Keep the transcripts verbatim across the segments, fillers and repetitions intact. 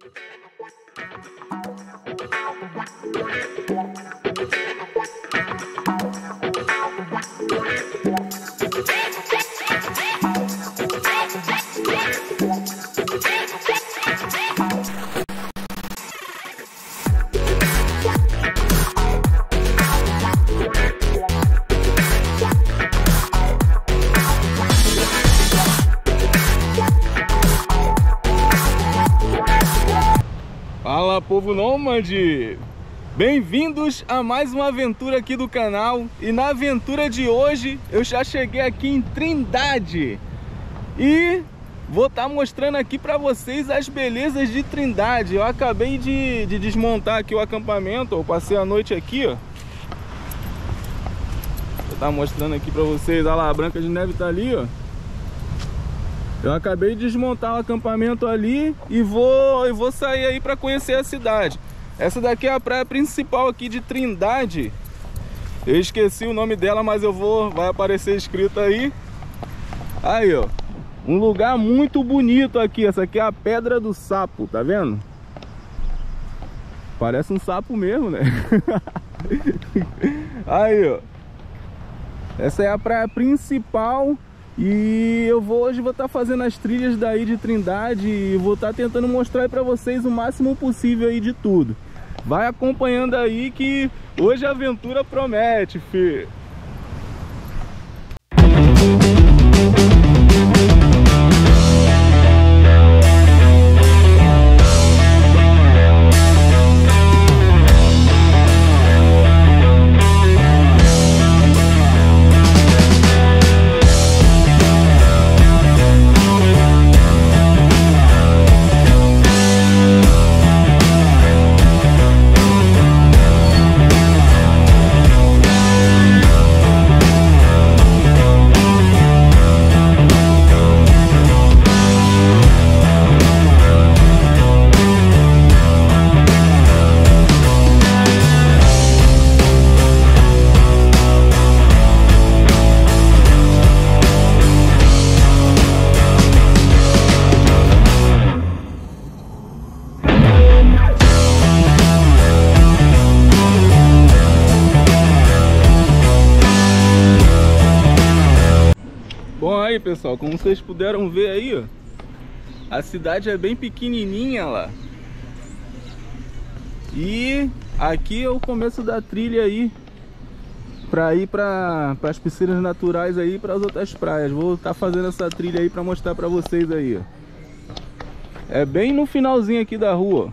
Fala, povo nômade! Bem-vindos a mais uma aventura aqui do canal. E na aventura de hoje eu já cheguei aqui em Trindade e vou estar mostrando aqui para vocês as belezas de Trindade. Eu acabei de, de desmontar aqui o acampamento, eu passei a noite aqui, ó. Vou estar mostrando aqui para vocês. Olha lá, a Branca de Neve tá ali, ó. Eu acabei de desmontar o acampamento ali e vou, eu vou sair aí para conhecer a cidade. Essa daqui é a praia principal aqui de Trindade. Eu esqueci o nome dela, mas eu vou, vai aparecer escrito aí. Aí, ó, um lugar muito bonito aqui. Essa aqui é a Pedra do Sapo, tá vendo? Parece um sapo mesmo, né? Aí, ó, essa é a praia principal. E eu vou, hoje vou estar fazendo as trilhas daí de Trindade e vou estar tentando mostrar aí para vocês o máximo possível aí de tudo. Vai acompanhando aí que hoje a aventura promete, fi. Bom, aí pessoal, como vocês puderam ver aí, ó, a cidade é bem pequenininha lá. E aqui é o começo da trilha aí para ir para as piscinas naturais aí, para as outras praias. Vou estar fazendo essa trilha aí para mostrar para vocês aí, ó. É bem no finalzinho aqui da rua.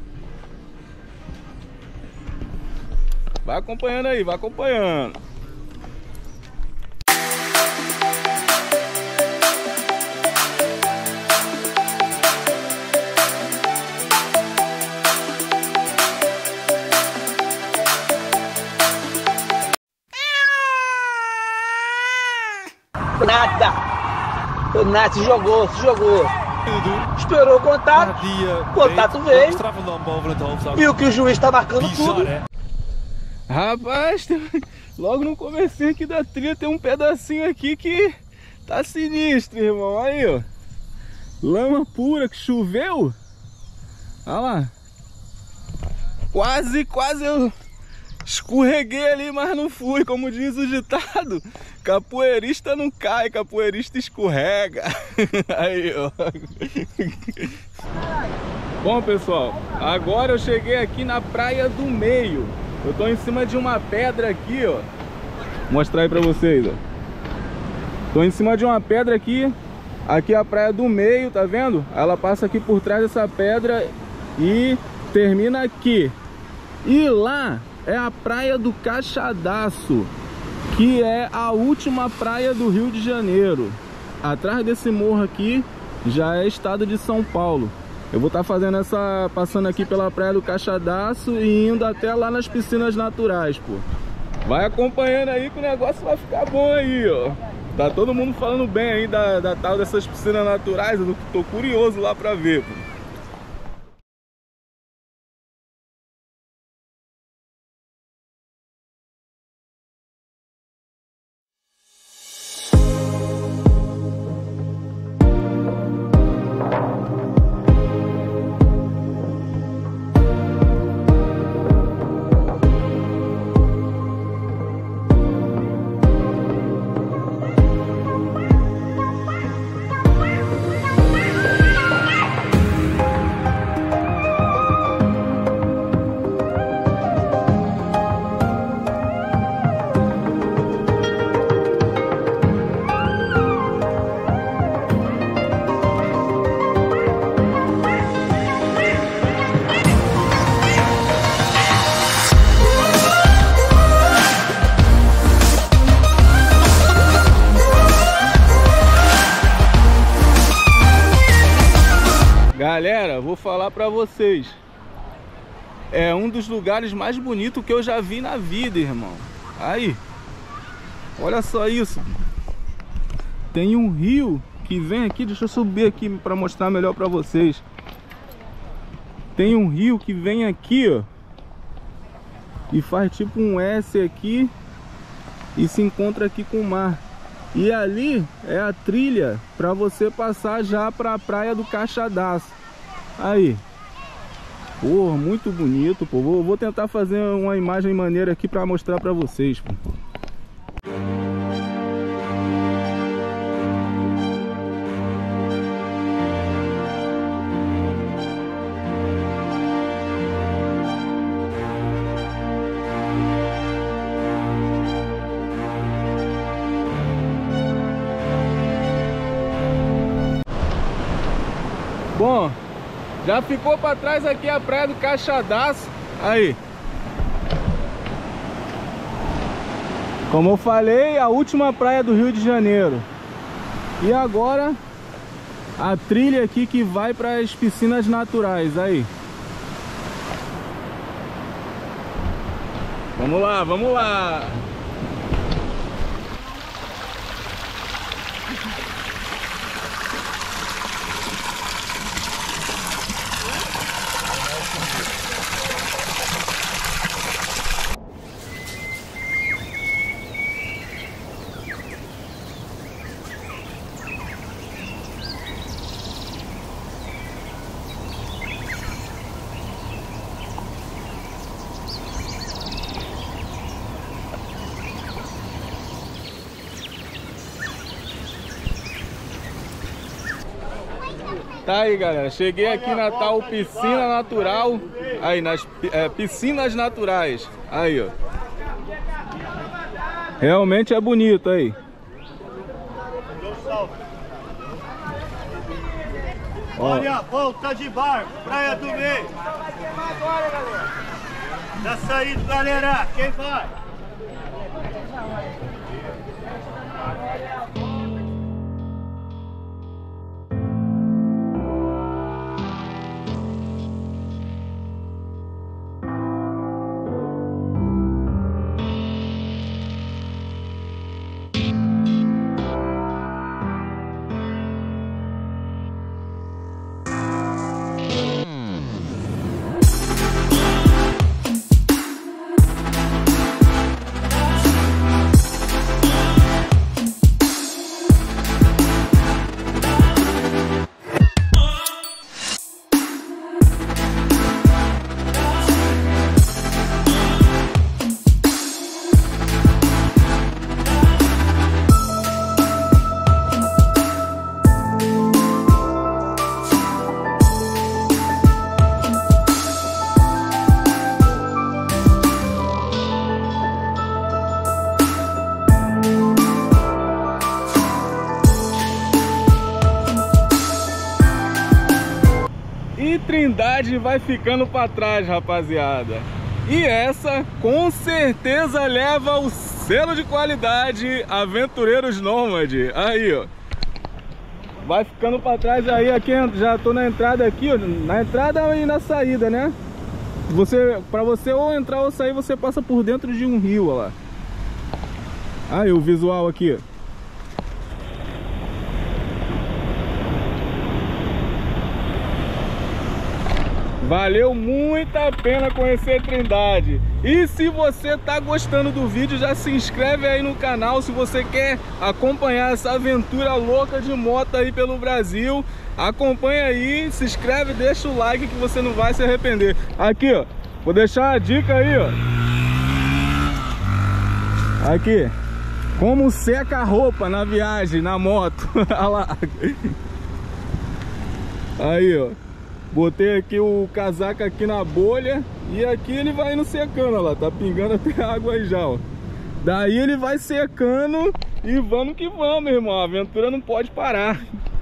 Vai acompanhando aí, vai acompanhando. Nada. O Nath se jogou, se jogou. Esperou o contato. O contato veio. Viu que o juiz tá marcando tudo. Rapaz, logo no comecinho aqui da trilha tem um pedacinho aqui que tá sinistro, irmão. Aí, ó. Lama pura que choveu. Olha lá. Quase, quase eu escorreguei ali, mas não fui. Como diz o ditado, capoeirista não cai, capoeirista escorrega. Aí, ó. Bom, pessoal, agora eu cheguei aqui na Praia do Meio. Eu tô em cima de uma pedra aqui, ó. Vou mostrar aí pra vocês, ó. Tô em cima de uma pedra aqui. Aqui é a Praia do Meio, tá vendo? Ela passa aqui por trás dessa pedra e termina aqui. E lá é a Praia do Caixadaço, que é a última praia do Rio de Janeiro. Atrás desse morro aqui já é estado de São Paulo. Eu vou estar fazendo essa, passando aqui pela Praia do Caixadaço e indo até lá nas piscinas naturais, pô. Vai acompanhando aí que o negócio vai ficar bom aí, ó. Tá todo mundo falando bem aí da, da tal dessas piscinas naturais. Eu tô curioso lá pra ver, pô. falar pra vocês, é um dos lugares mais bonitos que eu já vi na vida, irmão. Aí, olha só isso. Tem um rio que vem aqui, deixa eu subir aqui pra mostrar melhor pra vocês. Tem um rio que vem aqui, ó, e faz tipo um S aqui e se encontra aqui com o mar. E ali é a trilha para você passar já para a praia do Caixadaço. Aí, pô, muito bonito, pô. Vou, vou tentar fazer uma imagem maneira aqui para mostrar para vocês, pô. Bom, já ficou para trás aqui a praia do Caixadaço. Aí, como eu falei, a última praia do Rio de Janeiro. E agora a trilha aqui que vai para as piscinas naturais. Aí, vamos lá, vamos lá. Tá aí, galera, cheguei aqui na tal piscina natural. Aí, nas é, piscinas naturais. Aí, ó. Realmente é bonito aí. Olha, volta de barco, praia do meio. Já saído, galera, quem vai? Trindade vai ficando para trás, rapaziada. E essa com certeza leva o selo de qualidade Aventureiros Nômade. Aí, ó, vai ficando para trás. Aí, aqui já tô na entrada aqui, ó, na entrada e na saída, né? Você, para você ou entrar ou sair, você passa por dentro de um rio, ó lá. Aí o visual aqui, ó. Valeu muito a pena conhecer Trindade. E se você tá gostando do vídeo, já se inscreve aí no canal. Se você quer acompanhar essa aventura louca de moto aí pelo Brasil, acompanha aí, se inscreve, deixa o like que você não vai se arrepender. Aqui, ó, vou deixar a dica aí, ó. Aqui, como seca a roupa na viagem, na moto. Olha lá. Aí, ó. Botei aqui o casaco aqui na bolha e aqui ele vai indo secando, ó lá, tá pingando até água aí já, ó. Daí ele vai secando e vamos que vamos, irmão, a aventura não pode parar.